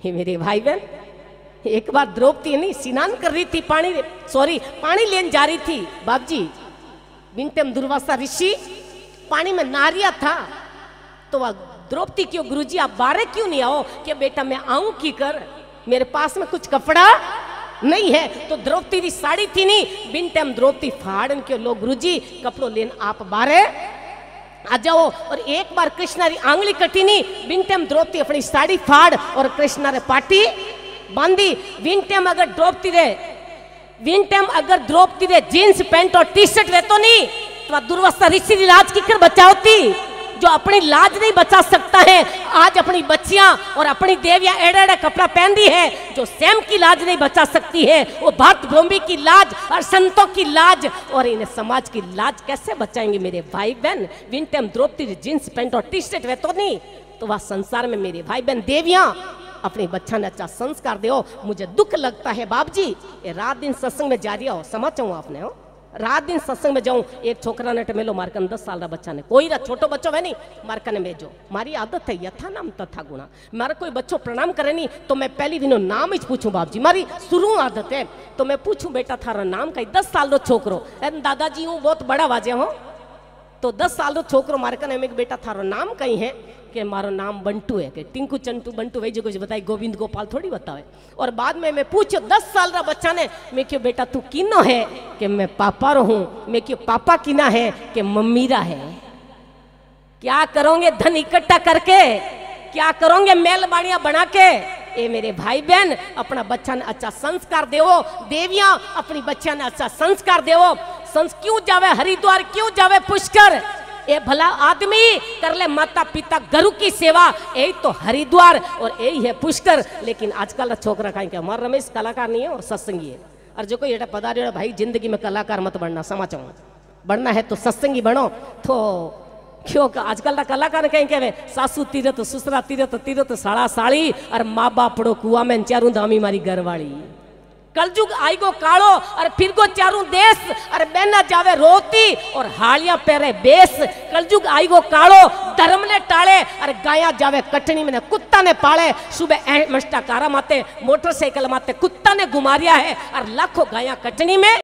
हे मेरे भाई बहन, एक बार द्रौपदी नहीं स्नान कर रही थी, पानी लेने जा रही थी बाबजी। विंटम दुर्वासा ऋषि पानी में नारिया था, तो वह द्रौपदी क्यों गुरुजी आप बारे क्यों नहीं आओ? कि बेटा मैं आऊं की कर, मेरे पास में कुछ कपड़ा नहीं है। तो द्रौपदी की साड़ी थी नहीं, बिन टाइम द्रौपदी फाड़न के लो गुरुजी कपड़ों लेन आप बारे आ जाओ। और एक बार कृष्णा री आंगली कटी नहीं, बिन टाइम द्रौपदी अपनी साड़ी फाड़ और कृष्णा रे पाटी बांधी। विन टाइम अगर द्रौपदी रे जींस पैंट और टी शर्ट रहतो नहीं तो दुर्वासा ऋषि की लाज की कर बचावती। जो अपनी लाज नहीं बचा सकता है, आज अपनी बच्चियां और अपनी देवियां एड़ा एड़ा कपड़ा पहनती है। जो स्वयं की लाज नहीं बचा सकती है, वो भक्त भूमि की लाज और संतों की लाज और इन समाज की लाज कैसे बचाएंगे मेरे भाई बहन? विन टाइम द्रौपदी जींस पैंट और टी शर्ट वे तो नहीं, तो वह संसार में मेरे भाई बहन देवियां अपनी बच्चा ने अच्छा संस्कार दो। मुझे दुख लगता है बाप जी, ये रात दिन सत्संग में जा रही हो, समझ चाहूँ आपने हो, रात दिन सत्संग में जाऊं, एक छोकरा ने टमेलो मारकन 10 साल का बच्चा ने, कोई रा छोटो बच्चो है नहीं मारकन भेजो। मारी आदत है यथा नाम तथा गुणा, मारा कोई बच्चो प्रणाम करे नहीं तो मैं पहली दिनों नाम ही पूछूं बाप जी, मारी शुरू आदत है। तो मैं पूछूं बेटा थारा नाम कहीं, 10 साल रो छोकरो, दादाजी हूँ बहुत बड़ा वाजे हो, तो 10 साल रो छोकरो मारकन है, बेटा थारो नाम कहीं है? कि मारो नाम बंटू है, कि टिंकू चंटू बंटू वही जो कुछ बताई, गोविंद गोपाल थोड़ी बतावे। और बाद में मैं पूछो 10 साल का बच्चा ने, मैं क्यों बेटा तू किनो है? कि मैं पापा रो हूं। मैं क्यों पापा किना है? कि मम्मीरा है। क्या करोगे धन इकट्ठा करके, क्या करोगे मेल बाड़ियां बना के? ए मेरे भाई बहन, अपना बच्चा ने अच्छा संस्कार देवो, देवियां अपनी बच्चा ने अच्छा संस्कार देवो। क्यों जावे हरिद्वार, क्यों जावे पुष्कर? ए भला आदमी कर ले माता पिता गुरु की सेवा, यही तो हरिद्वार और यही है पुष्कर। लेकिन आजकल छोकरा कहीं के हमारा रमेश कलाकार नहीं है और सत्संगी है। और जो कोई एटा पधारे भाई जिंदगी में कलाकार मत बनना, समाचार बनना है तो सत्संगी बनो। तो क्यों आजकल का कलाकार कहीं के सासू तीरथ ससुरा तीरथ तीरथ साड़ा साड़ी और माँ बाप पड़ो कुआ में चारू दामी मारी घरवाली। कलजुग आई गो कालो और फिर गो चारू देश, और बहना जावे रोती और हालियां पहरे बेस। कलजुग आई गो कालो धर्म ने टाले और गाया जावे कटनी में कुत्ता ने पाले। सुबह मस्टा कारा माते मोटरसाइकिल माते कुत्ता ने घुमारिया है और लाखों गाया कटनी में।